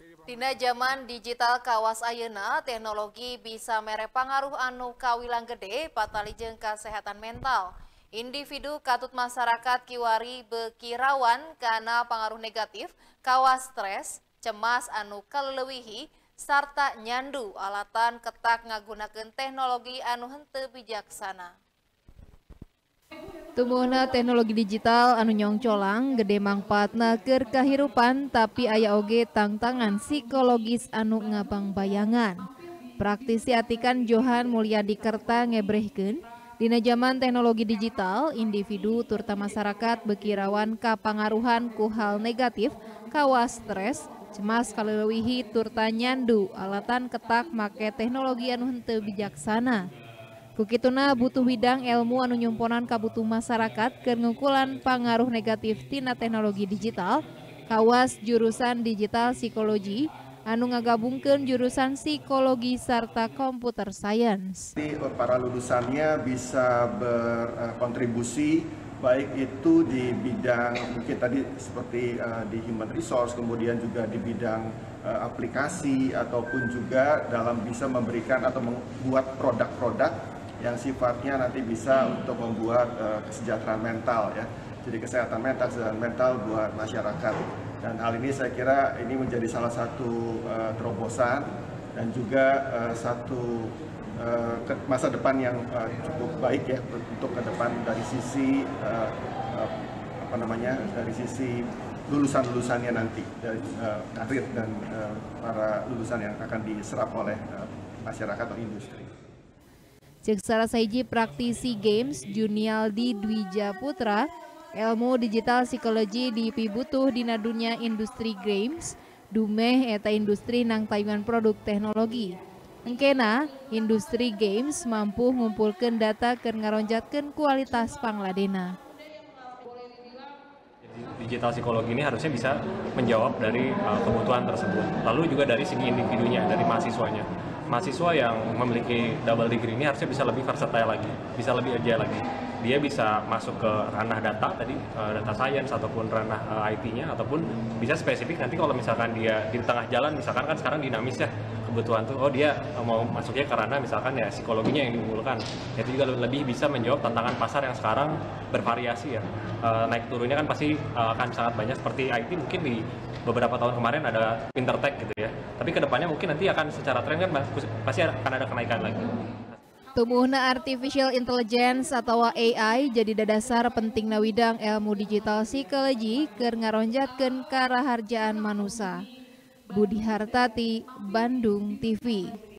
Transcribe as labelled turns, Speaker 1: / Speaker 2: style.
Speaker 1: Dina zaman digital kawas ayeuna, teknologi bisa mere pangaruh anu kawilang gede patalijeng kesehatan mental. Individu katut masyarakat kiwari bekirawan karena pengaruh negatif, kawas stres, cemas anu kaleuwihi, sarta nyandu alatan ketak ngagunakeun teknologi anu henteu bijaksana.
Speaker 2: Tumbuhna teknologi digital anu nyongcolang gede mangpaatna keur kahirupan tapi aya oge tantangan psikologis anu ngabang bayangan. Praktisi atikan Johan Mulyadi Kerta ngebrehkeun dina zaman teknologi digital individu turta masyarakat bekirawan kapangaruhan ku hal negatif kawas stres, cemas kaleuwihi turta nyandu alatan ketak make teknologi anu henteu bijaksana. Kukituna butuh widang ilmu anu nyumponan kabutuh masyarakat keur ngukulan pangaruh negatif tina teknologi digital, kawas jurusan digital psikologi anu ngagabungkeun jurusan psikologi sarta computer science.
Speaker 3: Para lulusannya bisa berkontribusi baik itu di bidang mungkin tadi seperti di human resource, kemudian juga di bidang aplikasi ataupun juga dalam bisa memberikan atau membuat produk-produk yang sifatnya nanti bisa untuk membuat kesejahteraan mental ya. Jadi kesehatan mental buat masyarakat. Dan hal ini saya kira ini menjadi salah satu terobosan dan juga satu masa depan yang cukup baik ya untuk ke depan dari sisi dari sisi lulusan-lulusannya nanti dari karir dan para lulusan yang akan diserap oleh masyarakat atau industri.
Speaker 2: Cek salah-sahiji praktisi games Junialdi Dwija Putra, ilmu digital psikologi dipibutuh dina dunia industri games, dumeh eta industri nang tayungan produk teknologi. Engkena, industri games mampu ngumpulkeun data keur ngaronjatkeun kualitas pangladena.
Speaker 4: Digital psikologi ini harusnya bisa menjawab dari kebutuhan tersebut. Lalu juga dari segi individunya, dari mahasiswanya. Mahasiswa yang memiliki double degree ini harusnya bisa lebih versatile lagi, bisa lebih agile lagi. Dia bisa masuk ke ranah data tadi, data science ataupun ranah IT-nya, ataupun bisa spesifik nanti kalau misalkan dia di tengah jalan, misalkan kan sekarang dinamis ya kebutuhan tuh, oh dia mau masuknya ke ranah misalkan ya psikologinya yang diunggulkan. Itu juga lebih bisa menjawab tantangan pasar yang sekarang bervariasi ya. Naik turunnya kan pasti akan sangat banyak, seperti IT mungkin di beberapa tahun kemarin ada Wintertech gitu ya. Tapi kedepannya mungkin nanti akan secara tren kan pasti akan ada kenaikan lagi.
Speaker 2: Tumbuhna artificial intelligence atau AI jadi dadasar pentingna widang ilmu digital psikologi keur ngaronjatkeun karaharjaan manusia. Budi Hartati, Bandung TV.